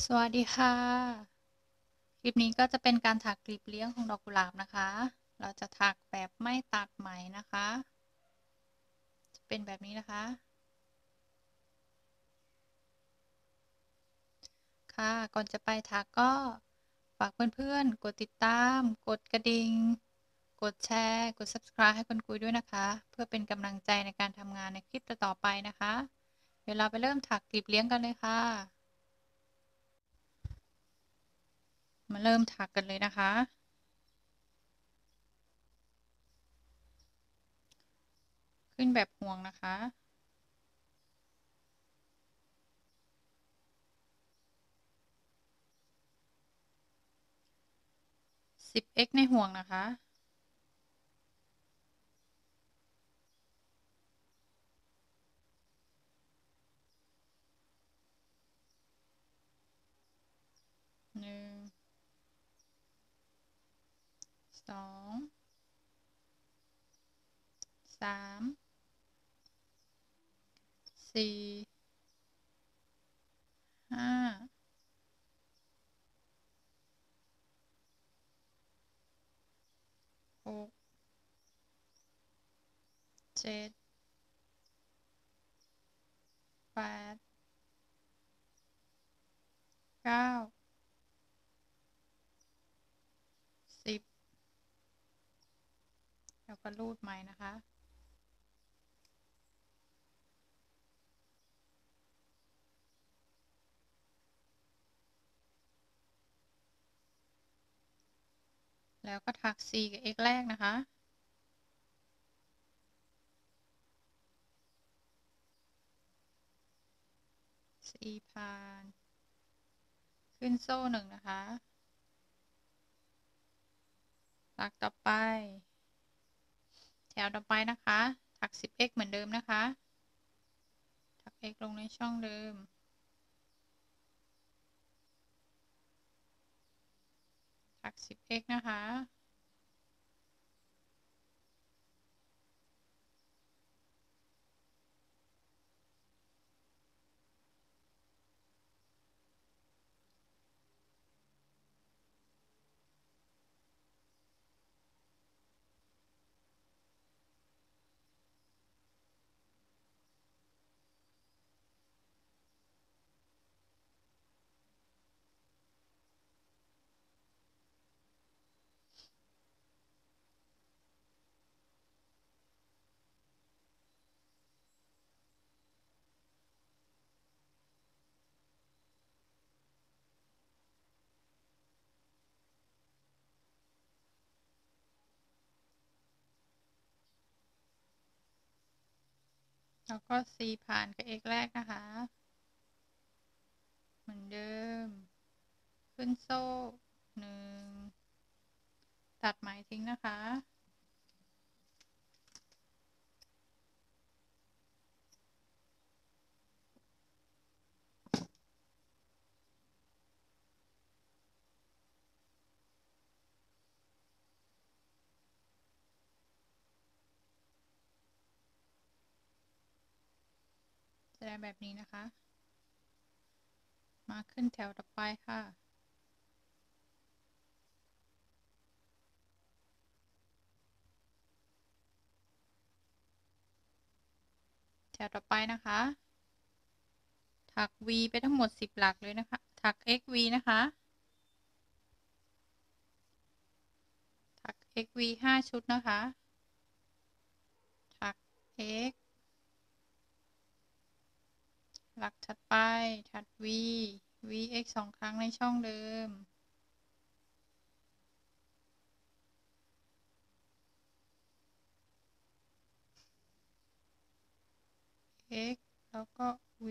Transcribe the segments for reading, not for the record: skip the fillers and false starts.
สวัสดีค่ะคลิปนี้ก็จะเป็นการถักกลีบเลี้ยงของดอกกุหลาบนะคะเราจะถักแบบไม่ตัดไหมนะคะจะเป็นแบบนี้นะคะค่ะก่อนจะไปถักก็ฝากเพื่อนๆกดติดตามกดกระดิ่งกดแชร์กด Subscribe ให้คุณกุยด้วยนะคะเพื่อเป็นกำลังใจในการทำงานในคลิปต่อไปนะคะเดี๋ยวเราไปเริ่มถักกลีบเลี้ยงกันเลยค่ะมาเริ่มถักกันเลยนะคะขึ้นแบบห่วงนะคะ10x ในห่วงนะคะ1 2 3 4 5 6 7 8 9 10แล้วก็รูดไหมนะคะแล้วก็ถัก C กับ X แรกนะคะ4ผ่านขึ้นโซ่1นะคะถักต่อไปแถวต่อไปนะคะถัก 10x เหมือนเดิมนะคะถัก x ลงในช่องเดิมถัก 10x นะคะแล้วก็ C ผ่านกับ X แรกนะคะเหมือนเดิมขึ้นโซ่1ตัดไหมทิ้งนะคะจะได้แบบนี้นะคะมาขึ้นแถวต่อไปค่ะแถวต่อไปนะคะถัก V ไปทั้งหมด10หลักเลยนะคะถัก XV นะคะถัก XV 5ชุดนะคะถัก X หลักถัดไปถัด V VX 2ครั้งในช่องเดิม X แล้วก็ V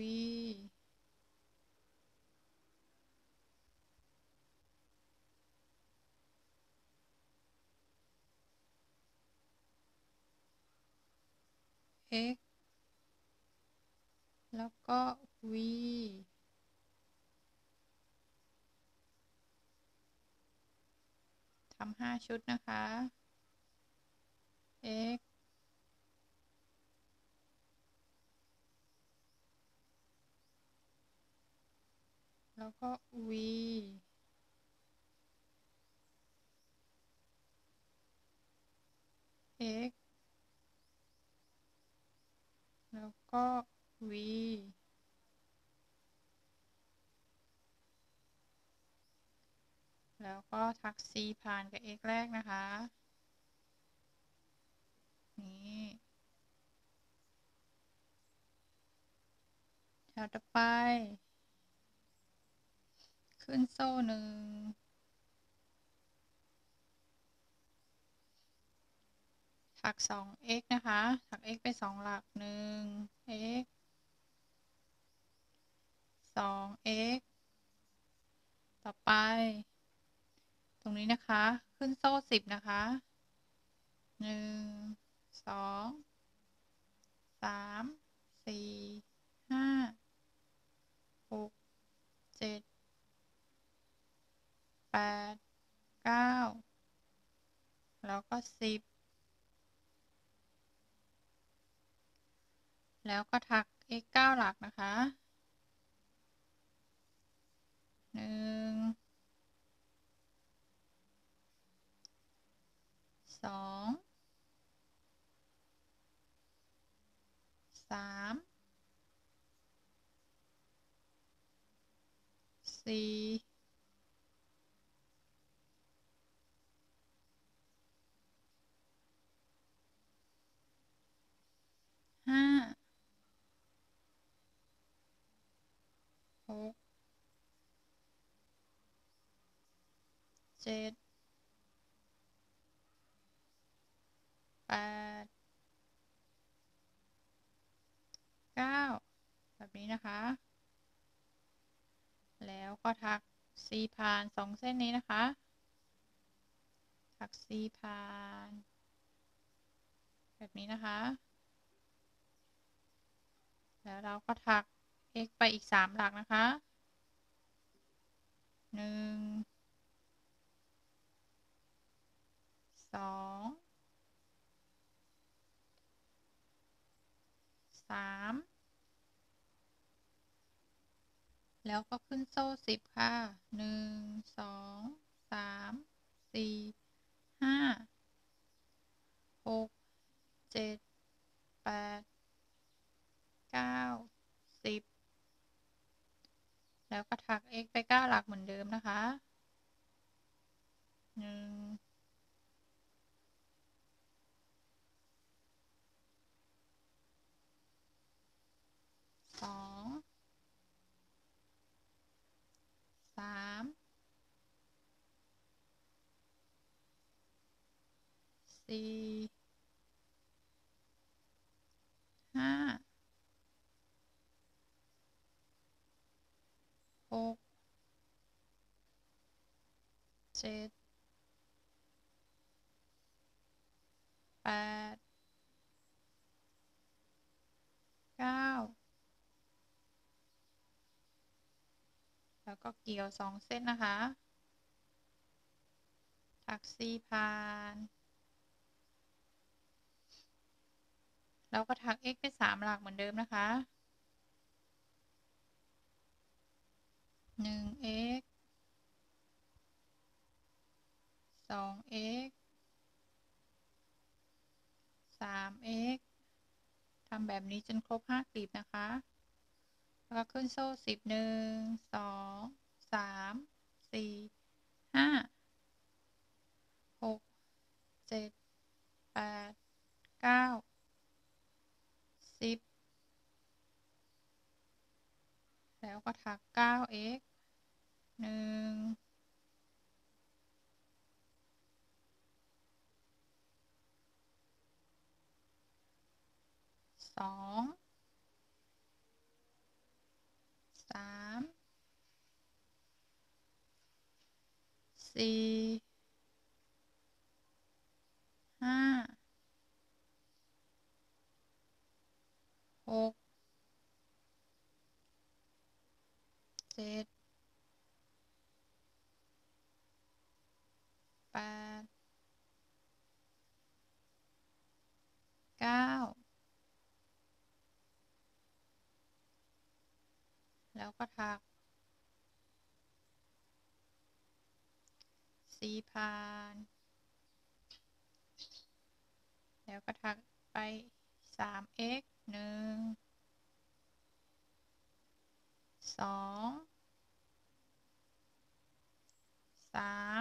X แล้วก็ V ทำ5ชุดนะคะ X แล้วก็ v x แล้วก็ v แล้วก็ทัก c ผ่านกับ x แรกนะคะนี่แถวต่อไปขึ้นโซ่หนึ่งถัก 2x นะคะถัก x ไป2หลัก1 x 2x ต่อไปตรงนี้นะคะขึ้นโซ่10นะคะ1 2 3 4 5 6 7 8 9แล้วก็10แล้วก็ถัก x 9หลักนะคะ1 2 3 4 5 6 7 8 9แบบนี้นะคะแล้วก็ถัก c ผ่าน2เส้นนี้นะคะถัก c ผ่านแบบนี้นะคะแล้วเราก็ถัก x ไปอีก3หลักนะคะ1 2 3แล้วก็ขึ้นโซ่10ค่ะ1 2 3 4 5 6 7 8 9 10แล้วก็ถัก x ไป9หลักเหมือนเดิมนะคะ1 2 3 4 5 6 7 8 9แล้วก็เกี่ยว2เส้นนะคะถัก c ผ่านแล้วก็ถัก x ไป3หลักเหมือนเดิมนะคะ1 x 2 x 3 x ทำแบบนี้จนครบ5กลีบนะคะแล้วก็ขึ้นโซ่10 1 2 3 4 5 6 7 8 9 10แล้วก็ถัก 9x 1 2 3 4 5 6 7 8 9แล้วก็ถัก 4 ผ่านแล้วก็ถักไป 3x 1 2 3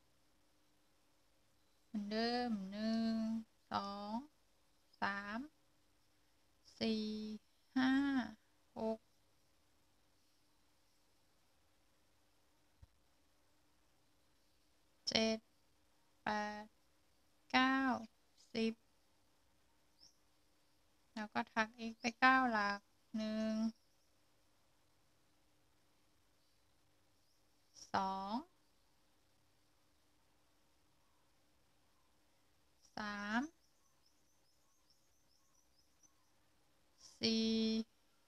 เหมือนเดิม1 2 3 4 5 6 7 8 9 10แล้วก็ถัก x ไป9หลัก1 2 3 4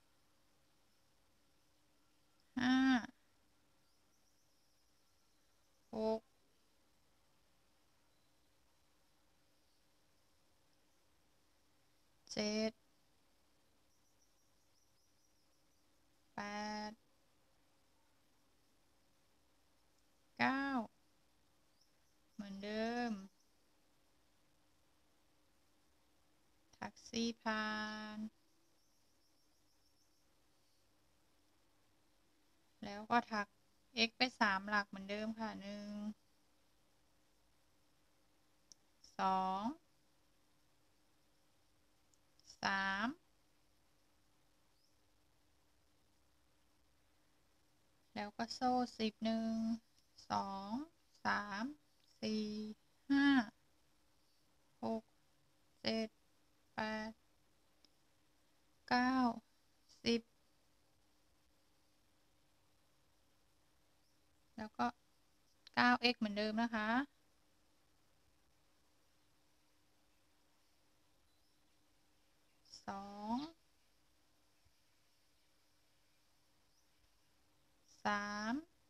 5 6 7 8 9เหมือนเดิมถัก4ผ่านแล้วก็ถัก x ไป3หลักเหมือนเดิมค่ะ1 2 3แล้วก็โซ่10 1 2 3 4 5 6 7 8 9 10แล้วก็ 9x เหมือนเดิมนะคะ2 3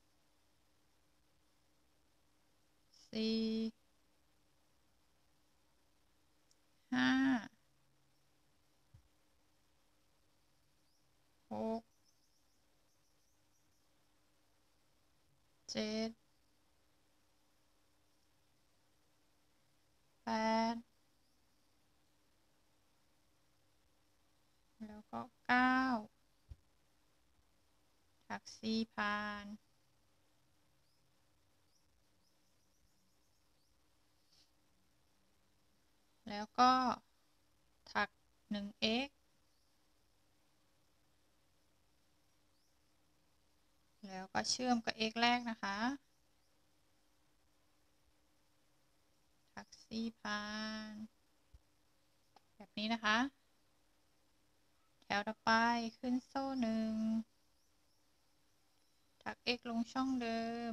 4 5 6 7 8แล้วก็9ถัก4ผ่านแล้วก็ถัก 1x แล้วก็เชื่อมกับ x แรกนะคะถัก4ผ่านแบบนี้นะคะแถวต่อไปขึ้นโซ่1ถัก x ลงช่องเดิม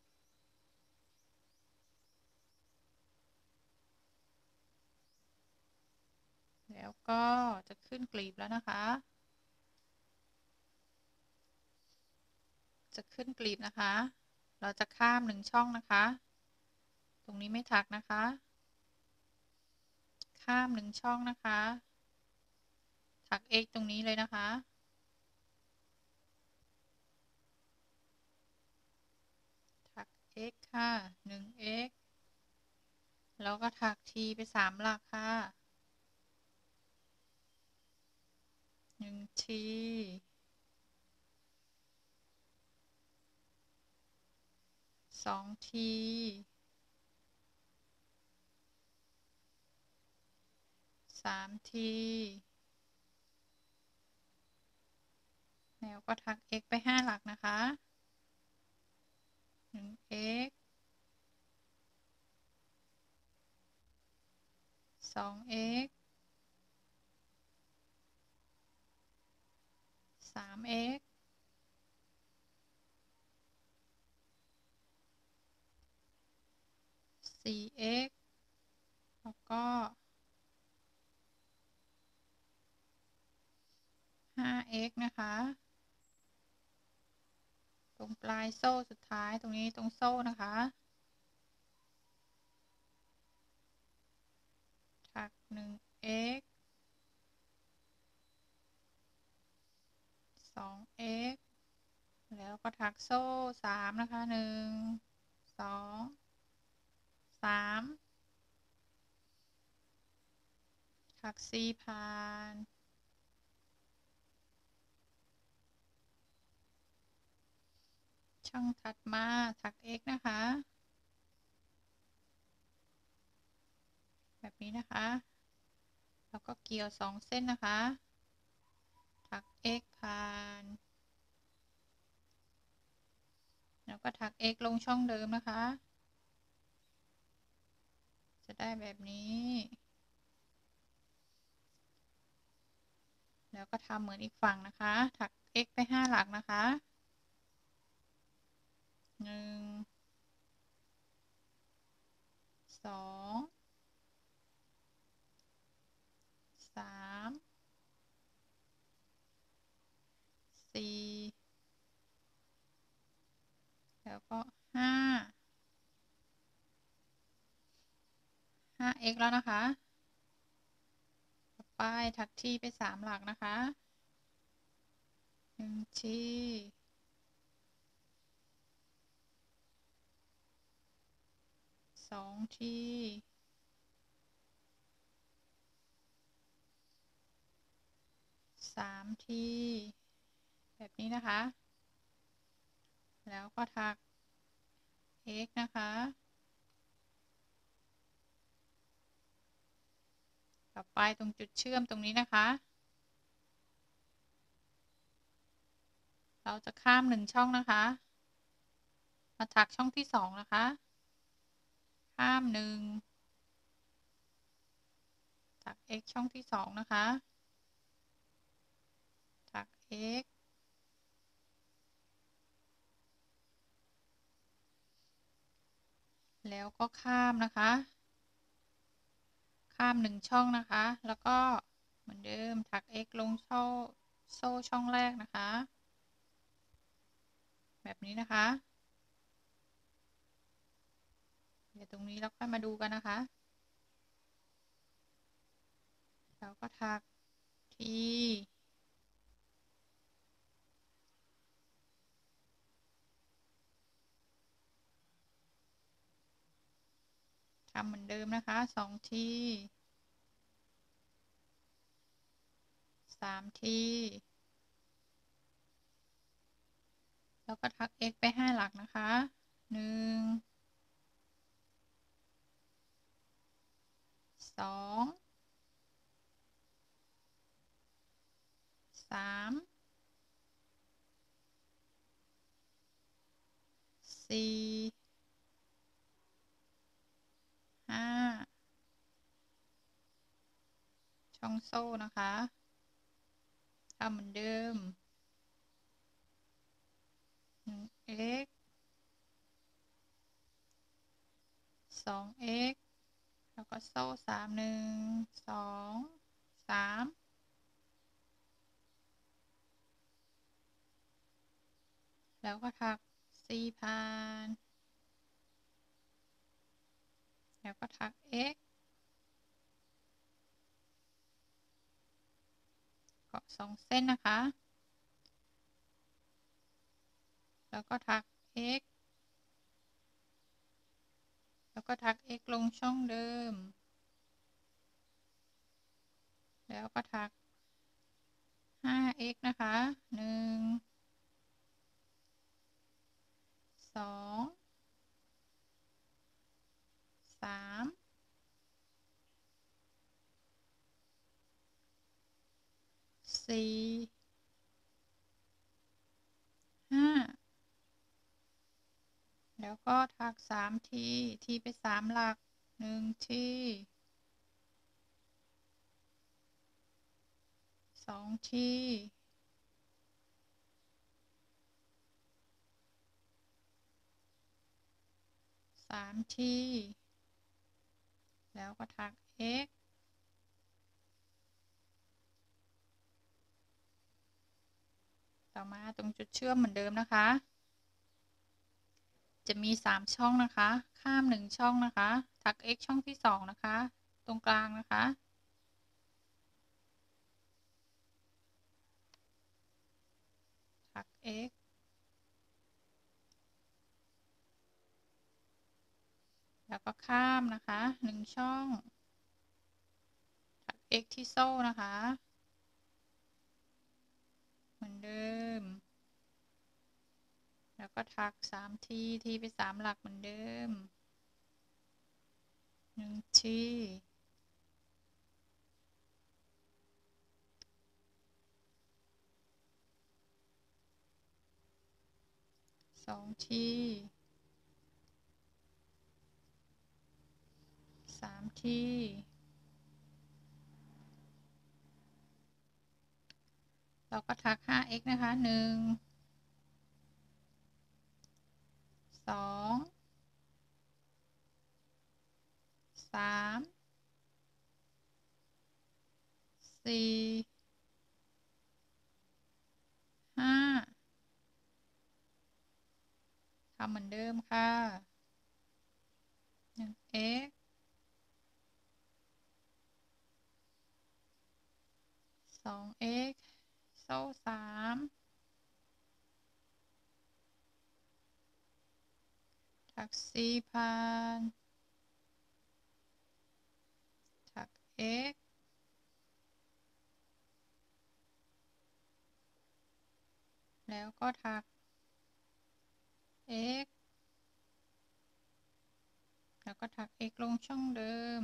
แล้วก็จะขึ้นกลีบแล้วนะคะจะขึ้นกลีบนะคะเราจะข้าม1ช่องนะคะตรงนี้ไม่ถักนะคะข้าม1ช่องนะคะถัก x ตรงนี้เลยนะคะถัก x ค่ะ 1x แล้วก็ถัก t ไป3หลักค่ะ1 t 2 t 3 t แล้วก็ถัก x ไป5หลักนะคะ1x 2x 3x 4x แล้วก็ 5x นะคะตรงปลายโซ่สุดท้ายตรงนี้ตรงโซ่นะคะถัก 1x 2x แล้วก็ถักโซ่3นะคะ1 2 3ถัก C ผ่านช่องถัดมาถัก X นะคะแบบนี้นะคะแล้วก็เกี่ยว2เส้นนะคะถัก X ผ่านแล้วก็ถัก X ลงช่องเดิมนะคะจะได้แบบนี้แล้วก็ทำเหมือนอีกฝั่งนะคะถัก X ไป5หลักนะคะ1 2 3 4แล้วก็5x แล้วนะคะต่อไปถักที่ไป3หลักนะคะ1ที่2ที่3ที่แบบนี้นะคะแล้วก็ถัก x นะคะต่อไปตรงจุดเชื่อมตรงนี้นะคะเราจะข้าม1ช่องนะคะมาถักช่องที่2นะคะข้าม1ถัก x ช่องที่2นะคะถัก x แล้วก็ข้ามนะคะข้าม1ช่องนะคะแล้วก็เหมือนเดิมถัก x ลงโซ่ช่องแรกนะคะแบบนี้นะคะเดี๋ยวตรงนี้เราค่อยมาดูกันนะคะแล้วก็ถักทีทำเหมือนเดิมนะคะ2ที3ทีแล้วก็ถัก x ไป5หลักนะคะ1 2 3 4 5ช่องโซ่นะคะทำเหมือนเดิม1x 2x แล้วก็โซ่3 1 2 3แล้วก็ถัก C ผ่านแล้วก็ถัก x เกาะ2เส้นนะคะแล้วก็ถัก x แล้วก็ถัก x ลงช่องเดิมแล้วก็ถัก 5x นะคะ1 2 3 4 5แล้วก็ถัก3ทีไป3หลัก1ที2ที3ทีแล้วก็ถัก x ต่อมาตรงจุดเชื่อมเหมือนเดิมนะคะจะมี3ช่องนะคะข้าม1ช่องนะคะถัก x ช่องที่2นะคะตรงกลางนะคะถัก x แล้วก็ข้ามนะคะ1ช่องถัก x ที่โซ่นะคะเหมือนเดิมแล้วก็ถัก3ทีไป3หลักเหมือนเดิม1ที2ที3ทีเราก็ถัก 5x นะคะ1 2 3 4 5ทำเหมือนเดิมค่ะ 1x 2x โซ่3ถัก4ผ่านถัก x แล้วก็ถัก x แล้วก็ถัก x ลงช่องเดิม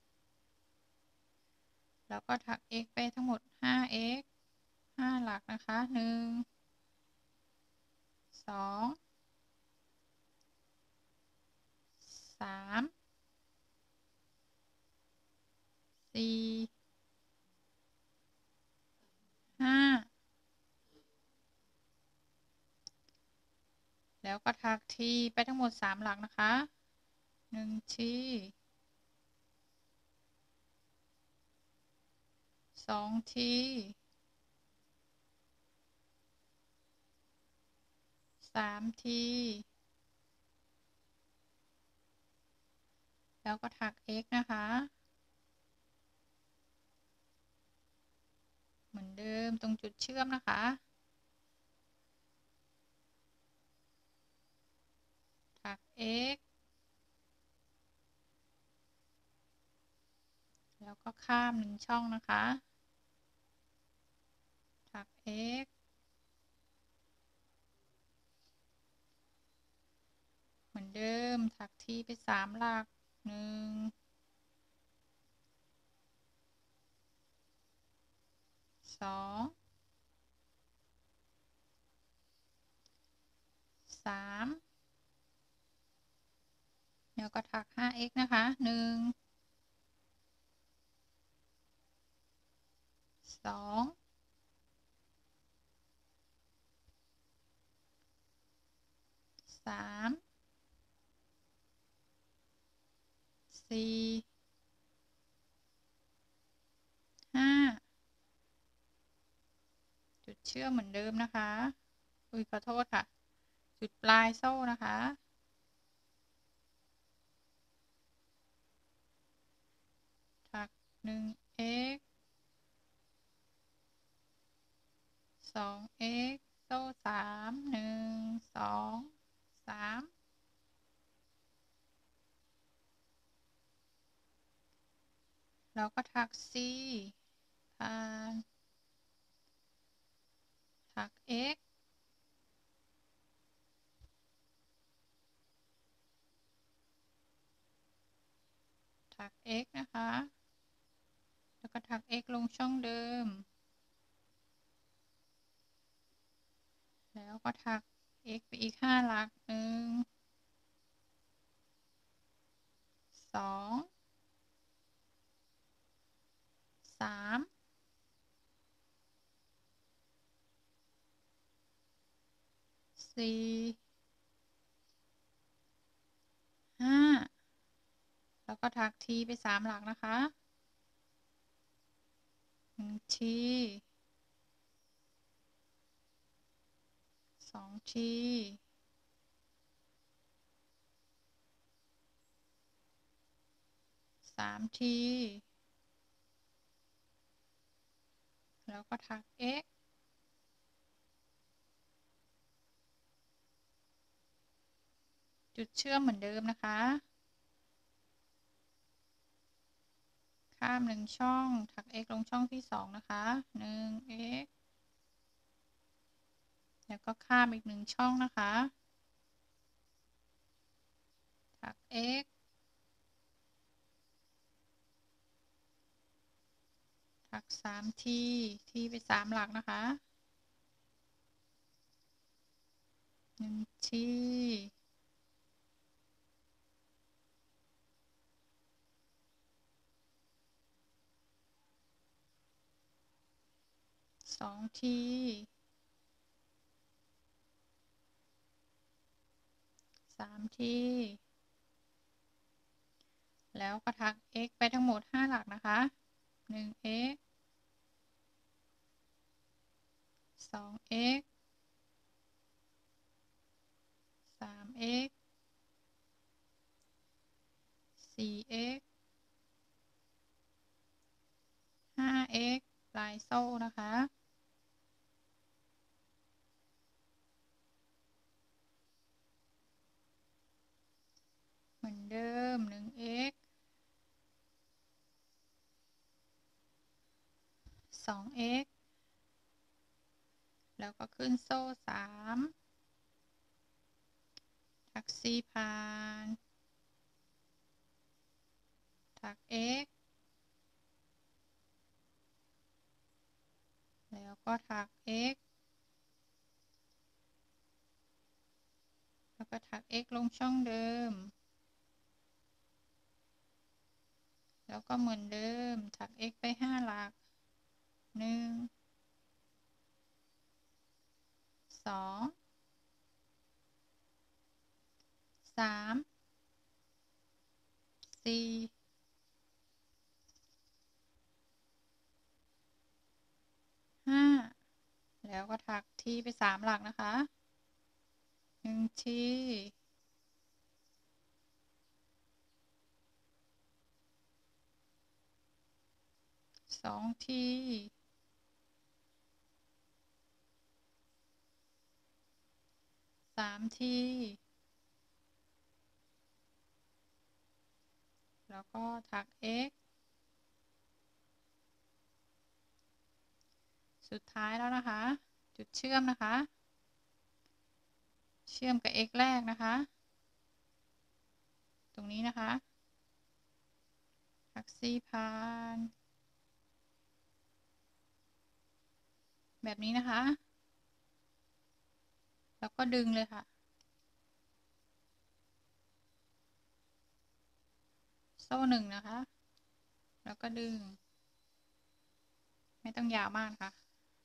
แล้วก็ถัก x ไปทั้งหมด 5x 5หลักนะคะ1 2 3 4 5แล้วก็ถักทีไปทั้งหมด3หลักนะคะ1ที2ที3ทีแล้วก็ถัก x นะคะเหมือนเดิมตรงจุดเชื่อมนะคะถัก x แล้วก็ข้าม1ช่องนะคะถัก x เหมือนเดิมถักทีไป3หลัก1 2 3แล้วก็ถัก 5x นะคะ1 2 3 4 5จุดเชื่อมเหมือนเดิมนะคะขอโทษค่ะจุดปลายโซ่นะคะถัก 1x 2x โซ่3 1 2 3แล้วก็ถัก c ผ่านถัก x ถัก x นะคะแล้วก็ถัก x ลงช่องเดิมแล้วก็ถัก x ไปอีก5หลัก1 2 3 4 5แล้วก็ถักทีไป3หลักนะคะ1ที2ที3ทีแล้วก็ถัก x จุดเชื่อมเหมือนเดิมนะคะข้าม1ช่องถัก x ลงช่องที่2นะคะ1 x แล้วก็ข้ามอีก1ช่องนะคะถัก x ถัก3ทีไป3หลักนะคะ1ที2ที3ทีแล้วก็ถัก x ไปทั้งหมด5หลักนะคะ1 x 2 x 3 x 4 x 5 x ปลายโซ่นะคะเหมือนเดิม1 x 2 x แล้วก็ขึ้นโซ่3ถัก4ผ่านถัก x แล้วก็ถัก x แล้วก็ถัก x ลงช่องเดิมแล้วก็เหมือนเดิมถัก x ไป5หลัก1 2 3 4 5แล้วก็ถักทีไป3หลักนะคะ1ที2ที3ทีแล้วก็ถัก x สุดท้ายแล้วนะคะจุดเชื่อมนะคะเชื่อมกับ x แรกนะคะตรงนี้นะคะถัก4ผ่านแบบนี้นะคะแล้วก็ดึงเลยค่ะโซ่1นะคะแล้วก็ดึงไม่ต้องยาวมากนะคะ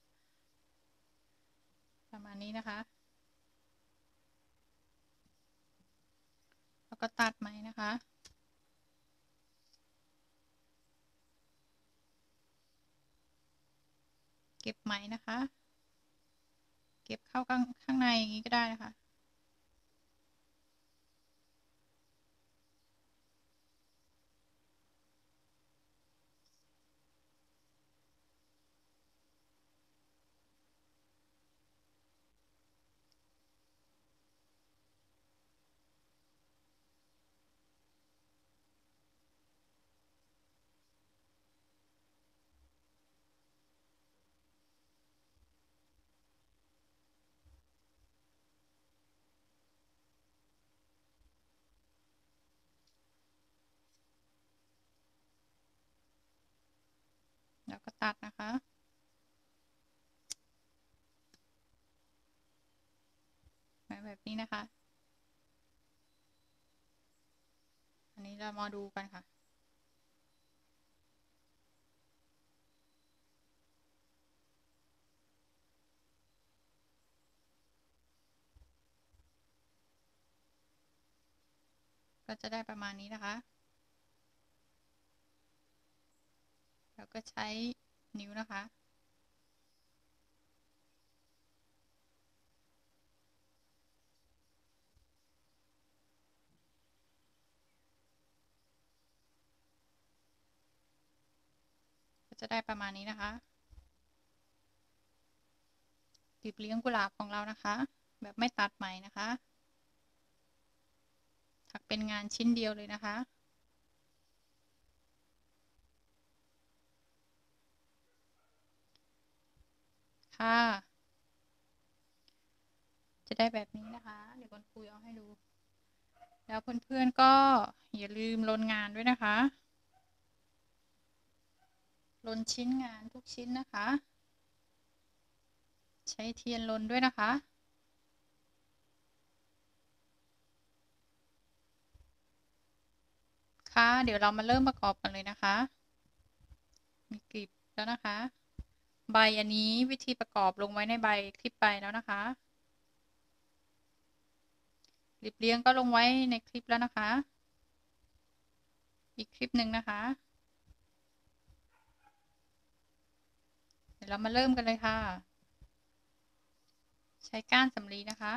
ประมาณนี้นะคะแล้วก็ตัดไหมนะคะเก็บไหมนะคะเก็บเข้าข้างในอย่างนี้ก็ได้นะคะแล้วก็ตัดนะคะแบบนี้นะคะอันนี้เรามาดูกันค่ะก็จะได้ประมาณนี้นะคะแล้วก็ใช้นิ้วนะคะก็จะได้ประมาณนี้นะคะกลีบเลี้ยงกุหลาบของเรานะคะแบบไม่ตัดไหมนะคะถักเป็นงานชิ้นเดียวเลยนะคะค่ะจะได้แบบนี้นะคะเดี๋ยวคนคุยเอาให้ดูแล้วเพื่อนๆก็อย่าลืมลนงานด้วยนะคะลนชิ้นงานทุกชิ้นนะคะใช้เทียนลนด้วยนะคะค่ะเดี๋ยวเรามาเริ่มประกอบกันเลยนะคะมีกลีบแล้วนะคะใบอันนี้วิธีประกอบลงไว้ในใบคลิปไปแล้วนะคะกลีบเลี้ยงก็ลงไว้ในคลิปแล้วนะคะอีกคลิปหนึ่งนะคะเดี๋ยวเรามาเริ่มกันเลยค่ะใช้ก้านสำลีนะคะ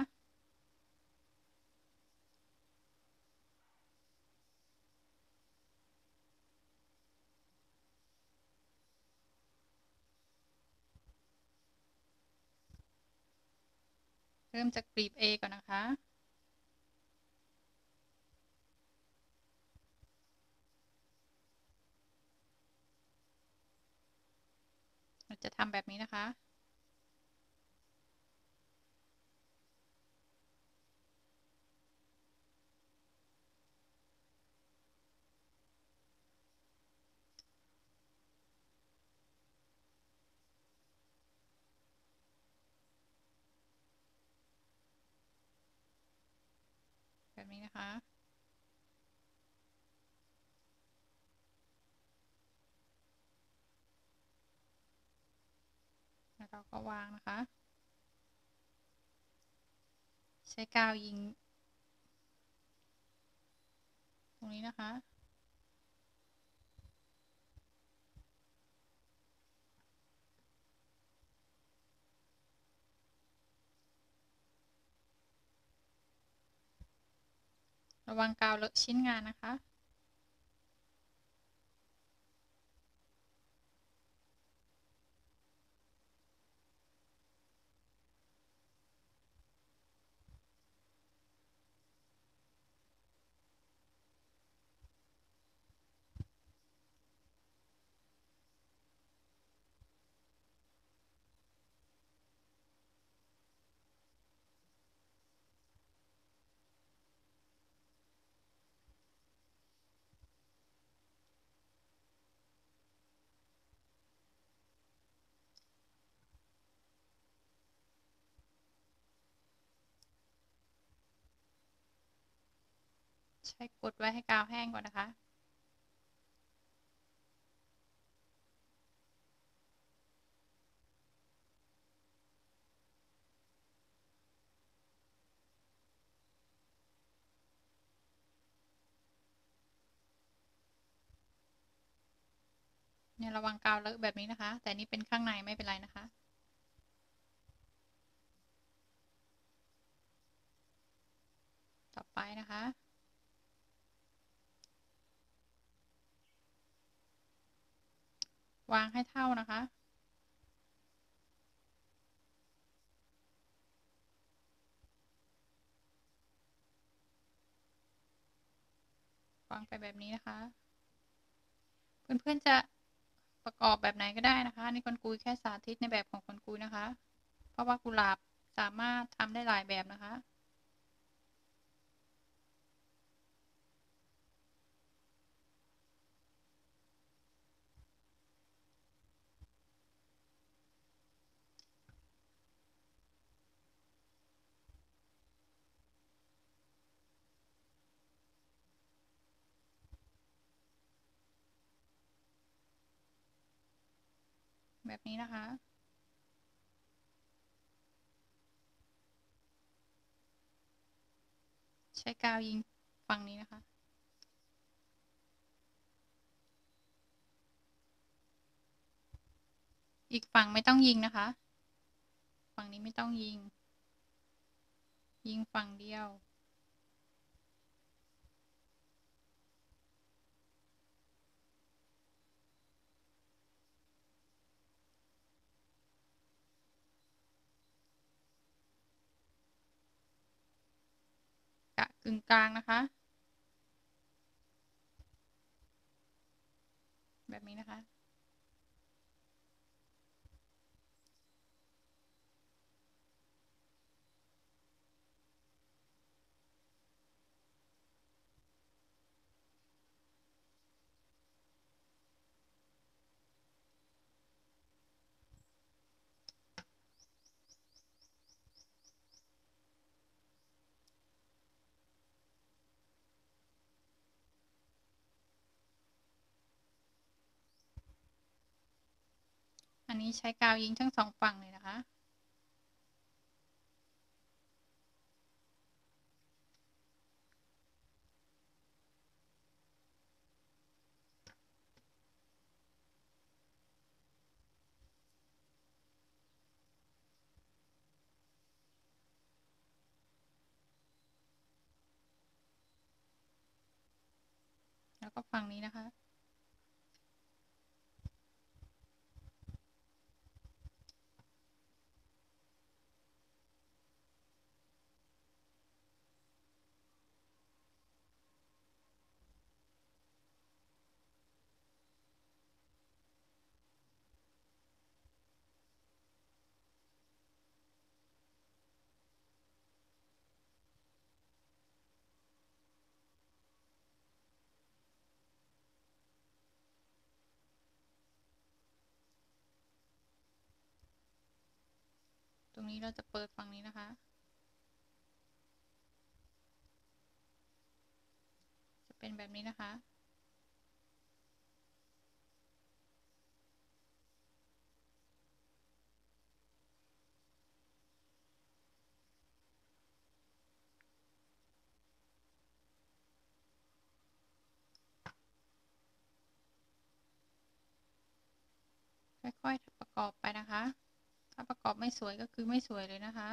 เริ่มจากกลีบ A ก่อนนะคะเราจะทำแบบนี้นะคะแบบนี้นะคะแล้วเราก็วางนะคะใช้กาวยิงตรงนี้นะคะระวังกาวเลอะชิ้นงานนะคะใช้กดไว้ให้กาวแห้งก่อนนะคะเนี่ยระวังกาวเลอะแบบนี้นะคะแต่นี่เป็นข้างในไม่เป็นไรนะคะต่อไปนะคะวางให้เท่านะคะวางไปแบบนี้นะคะเพื่อนๆจะประกอบแบบไหนก็ได้นะคะนี่คนกุยแค่สาธิตในแบบของคนกุยนะคะเพราะว่ากุหลาบสามารถทำได้หลายแบบนะคะแบบนี้นะคะใช้กาวยิงฝั่งนี้นะคะอีกฝั่งไม่ต้องยิงนะคะฝั่งนี้ไม่ต้องยิงยิงฝั่งเดียวกะกึ่งกลางนะคะแบบนี้นะคะอันนี้ใช้กาวยิงทั้ง2ฝั่งเลยนะคะแล้วก็ฝั่งนี้นะคะตรงนี้เราจะเปิดฝั่งนี้นะคะจะเป็นแบบนี้นะคะค่อยๆประกอบไปนะคะถ้าประกอบไม่สวยก็คือไม่สวยเลยนะคะ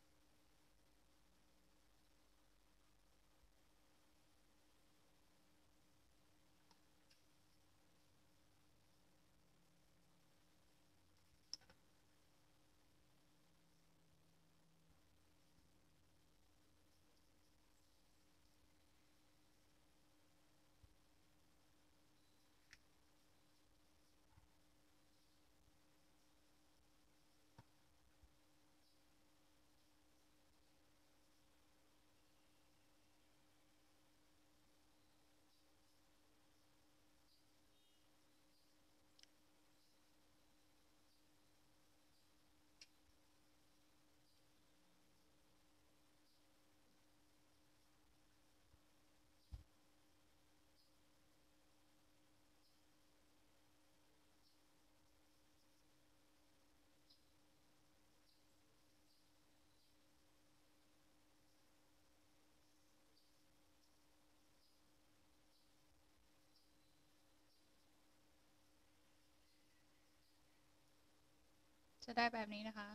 จะได้แบบนี้นะคะ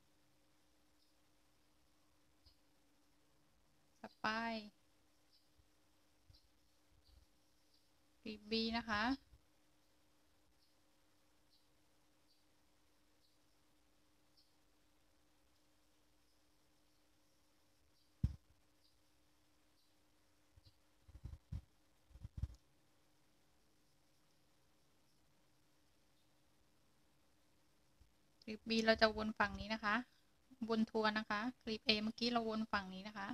สปายกลีบบีนะคะกลีบบีเราจะวนฝั่งนี้นะคะวนทัวร์นะคะกลีบ A เมื่อกี้เราวนฝั่งนี้นะคะ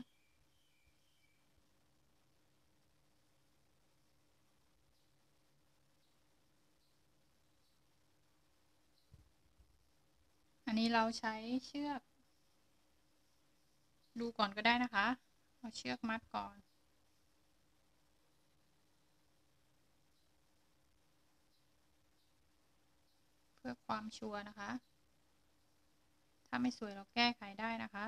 อันนี้เราใช้เชือกดูก่อนก็ได้นะคะเอาเชือกมัดก่อนเพื่อความชัวร์นะคะถ้าไม่สวยเราแก้ไขได้นะคะ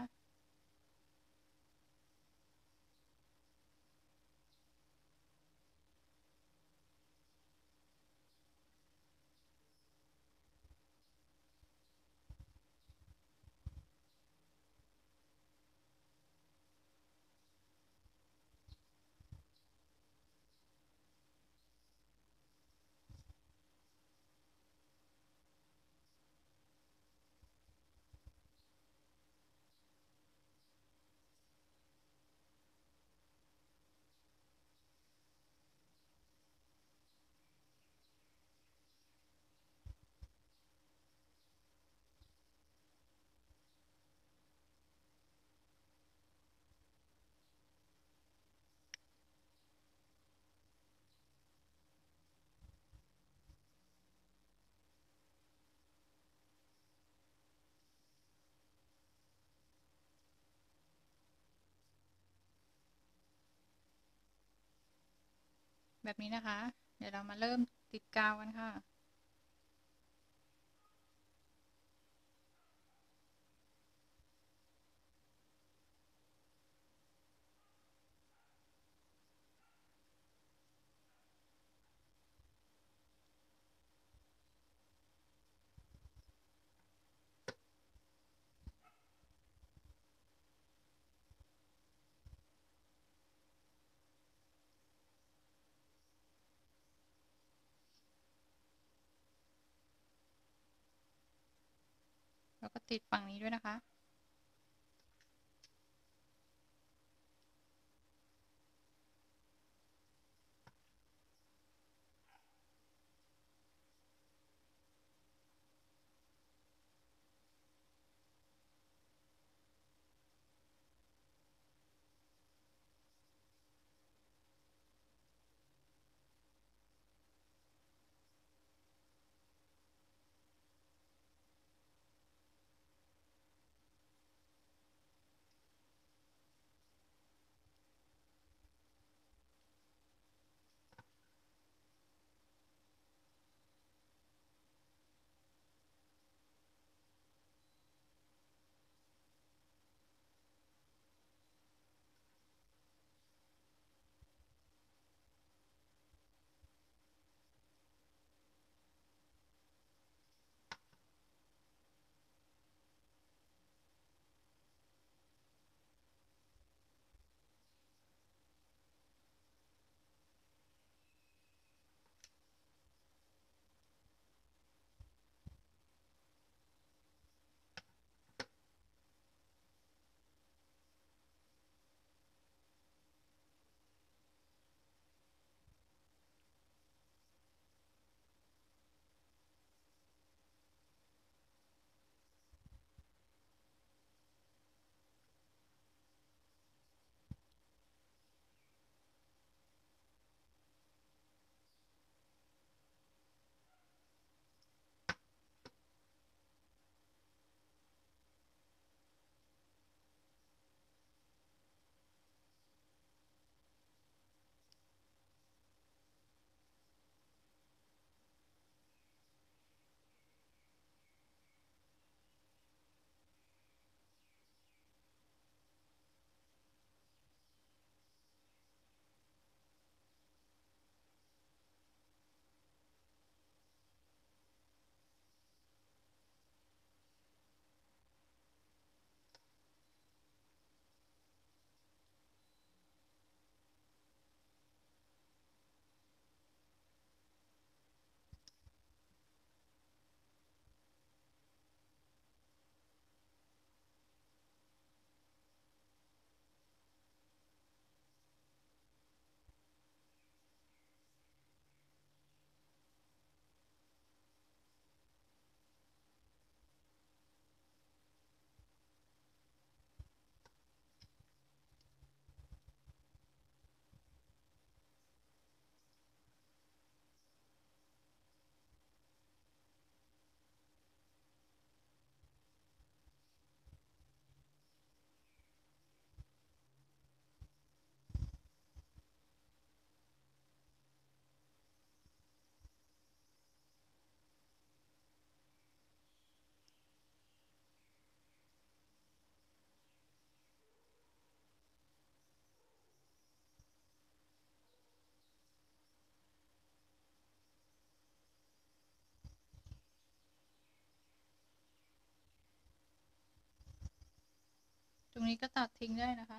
แบบนี้นะคะเดี๋ยวเรามาเริ่มติดกาวกันค่ะแล้วก็ติดฝั่งนี้ด้วยนะคะตรงนี้ก็ตัดทิ้งได้นะคะ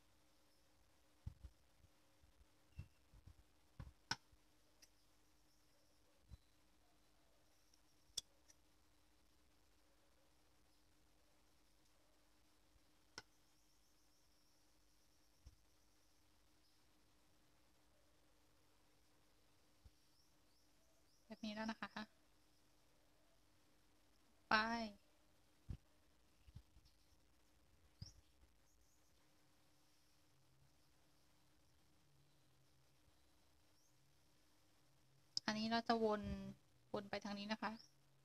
แบบนี้แล้วนะคะไปอันนี้เราจะวนไปทางนี้นะคะ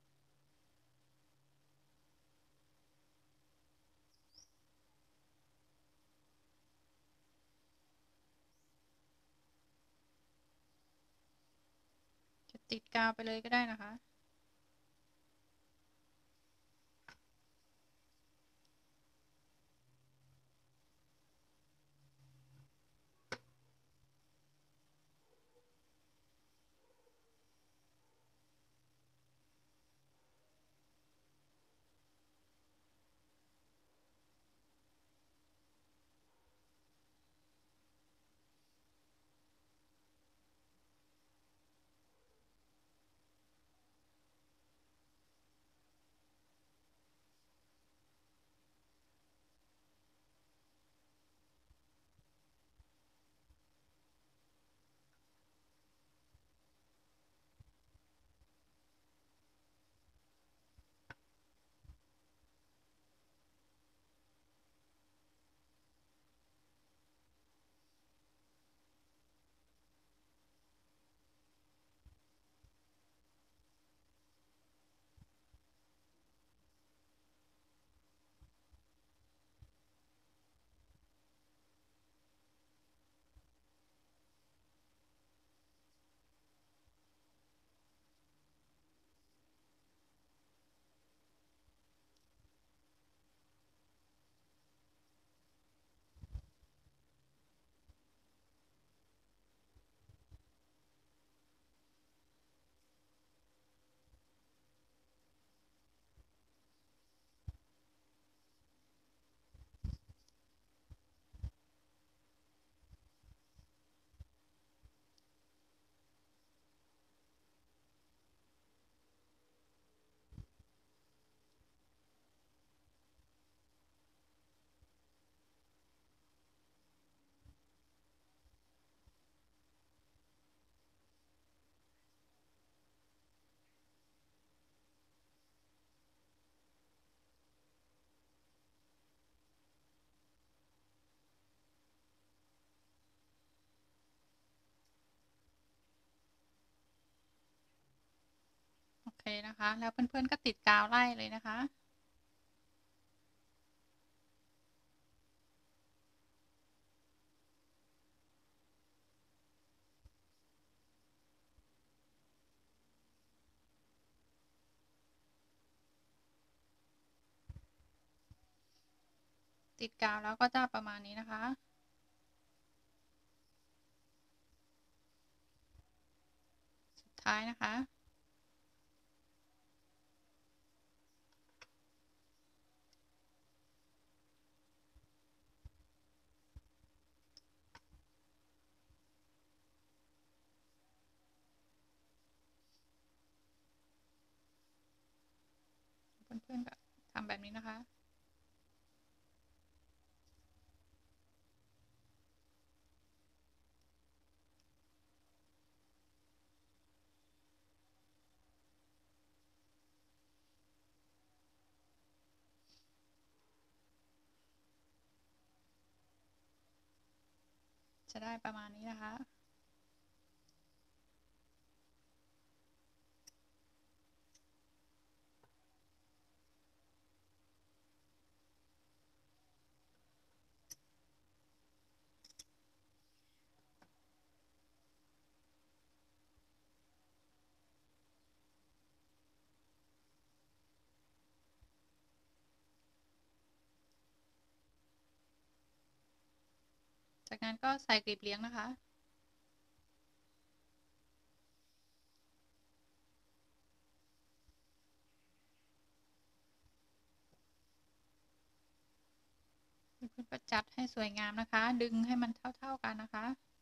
จะติดกาวไปเลยก็ได้นะคะนะคะ แล้วเพื่อนๆก็ติดกาวไล่เลยนะคะ ติดกาวแล้วก็จะประมาณนี้นะคะ สุดท้ายนะคะเพื่อนๆก็ทำแบบนี้นะคะ จะได้ประมาณนี้นะคะ จากนั้นก็ใส่กลีบเลี้ยงนะคะ เพื่อนๆก็จัดให้สวยงามนะคะ ดึงให้มันเท่าๆกันนะคะ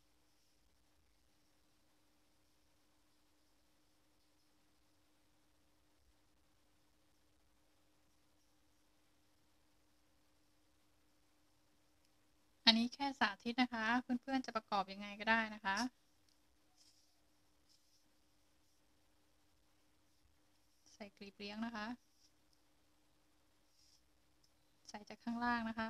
อันนี้แค่สาธิตนะคะ เพื่อนๆจะประกอบยังไงก็ได้นะคะ ใส่กลีบเลี้ยงนะคะ ใส่จากข้างล่างนะคะ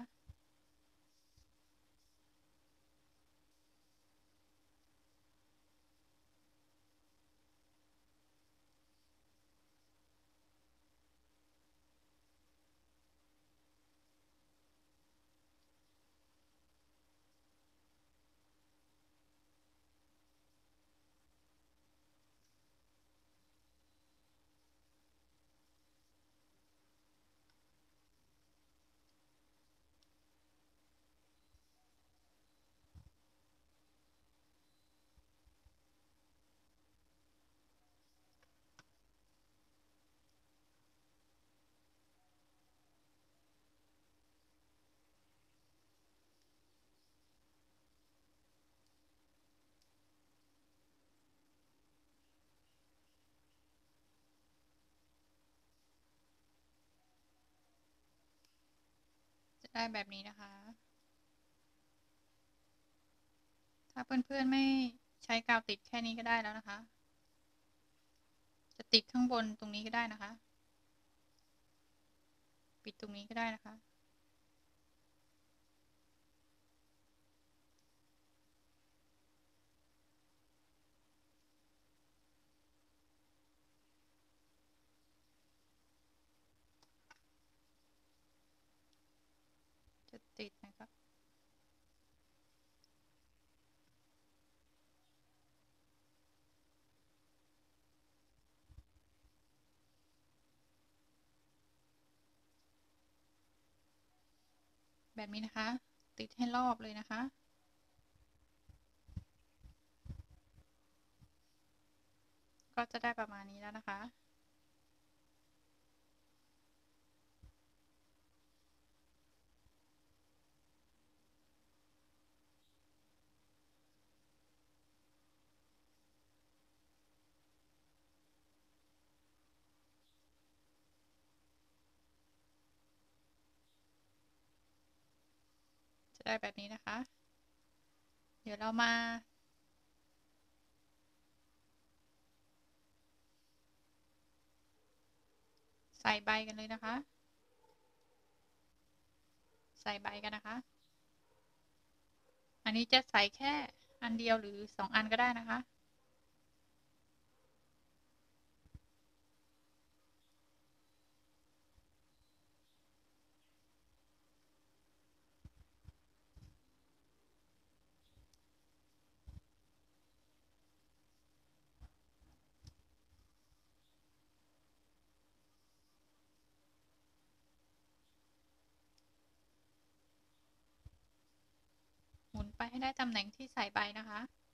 จะได้แบบนี้นะคะ ถ้าเพื่อนๆไม่ใช้กาวติดแค่นี้ก็ได้แล้วนะคะ จะติดข้างบนตรงนี้ก็ได้นะคะ ปิดตรงนี้ก็ได้นะคะ จะติดนะครับ แบบนี้นะคะ ติดให้รอบเลยนะคะ ก็จะได้ประมาณนี้แล้วนะคะ จะได้แบบนี้นะคะ เดี๋ยวเรามาใส่ใบกันเลยนะคะ ใส่ใบกันนะคะ อันนี้จะใส่แค่อันเดียวหรือ2 อันก็ได้นะคะให้ได้ตำแหน่งที่ใส่ใบนะคะ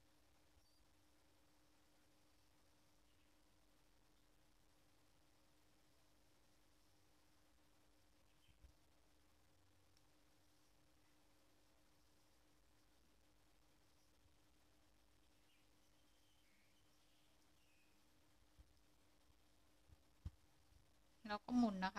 แล้วก็หมุนนะคะ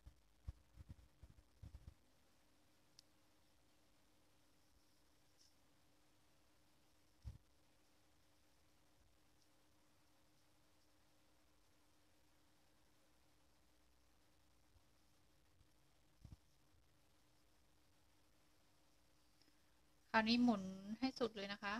คราวนี้หมุนให้สุดเลยนะคะ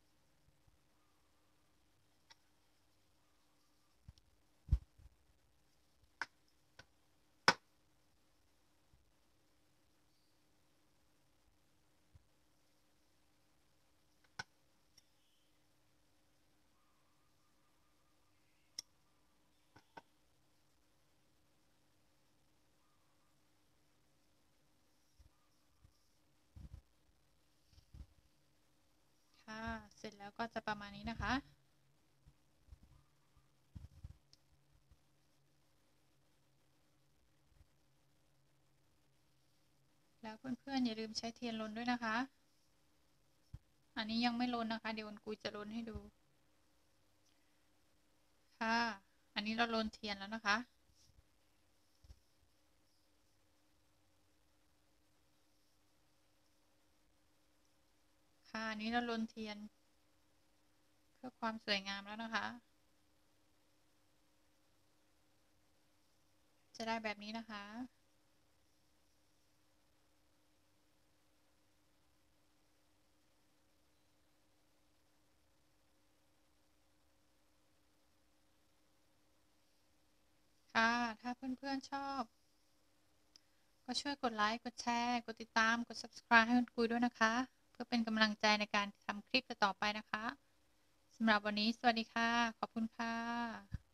ค่ะ เสร็จแล้วก็จะประมาณนี้นะคะ แล้วเพื่อนๆอย่าลืมใช้เทียนรนด้วยนะคะ อันนี้ยังไม่รนนะคะ เดี๋ยวคุณกุยจะรนให้ดู ค่ะ อันนี้เรารนเทียนแล้วนะคะ ค่ะ อันนี้เรารนเทียนเพื่อความสวยงามแล้วนะคะ จะได้แบบนี้นะคะ ค่ะ ถ้าเพื่อนๆชอบ ก็ช่วยกดไลค์ กดแชร์ กดติดตาม กด Subscribe ให้คุณกุยด้วยนะคะ เพื่อเป็นกำลังใจในการทำคลิปต่อไปนะคะ สำหรับวันนี้สวัสดีค่ะ ขอบคุณค่ะ